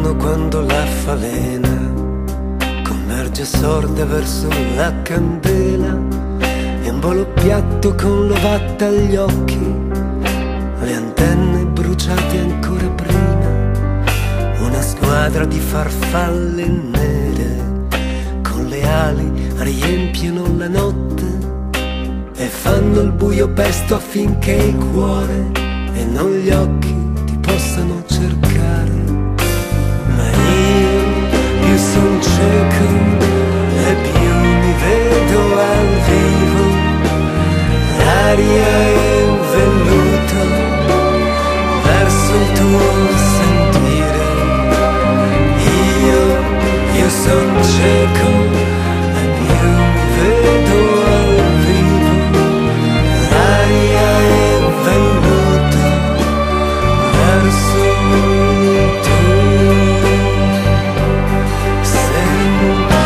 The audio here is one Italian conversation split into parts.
giorno quando la falena converge sorda verso la candela e un volo piatto con l'ovatta agli occhi, le antenne bruciate ancora prima, una squadra di farfalle nere con le ali riempiono la notte e fanno il buio pesto affinché il cuore e non gli occhi ti possano cercare. Ma io più son cieco e più mi vedo al vivo, l'aria è velluto verso il tuo sentire. Io son cieco e più mi vedo al vivo, l'aria è velluto verso il tuo sentire.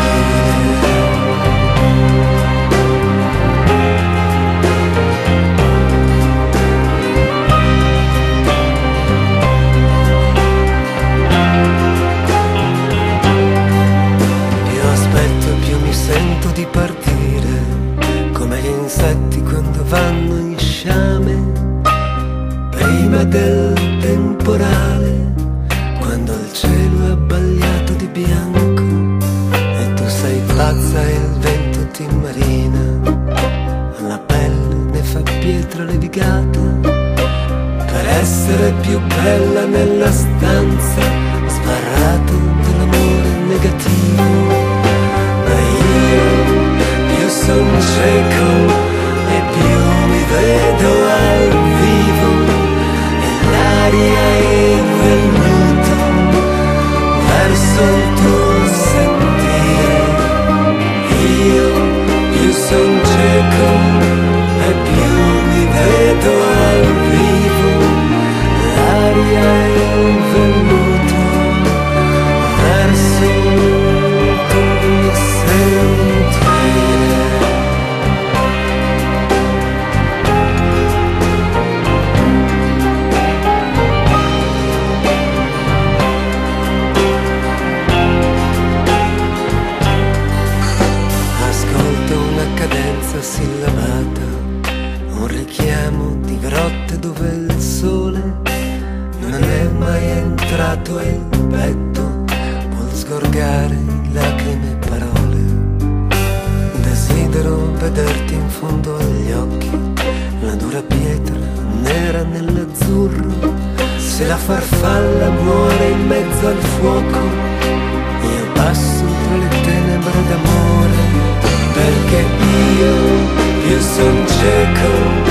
Più aspetto e più mi sento di partire, come gli insetti quando vanno in sciame prima del temporale, quando il cielo è abbagliato di bianco e tu sei pazza e il vento ti marina, la pelle ne fa pietra levigata per essere più bella nella stanza, sbarrato dell'amore negativo. Ma io più son cieco e più mi vedo al vivo, l'aria è venuta verso il tuo sentire. Io più son cieco e più mi vedo al vivo, l'aria è venuta verso il tuo sentire. Ascolto una cadenza sillabata, un richiamo di grotte dove il sole non è mai entrato e il petto vuol sgorgare lacrime e parole. Desidero vederti in fondo agli occhi, la dura pietra nera nell'azzurro. Se la farfalla muore in mezzo al fuoco, io passo tra le tenebre d'amore, perché io più son cieco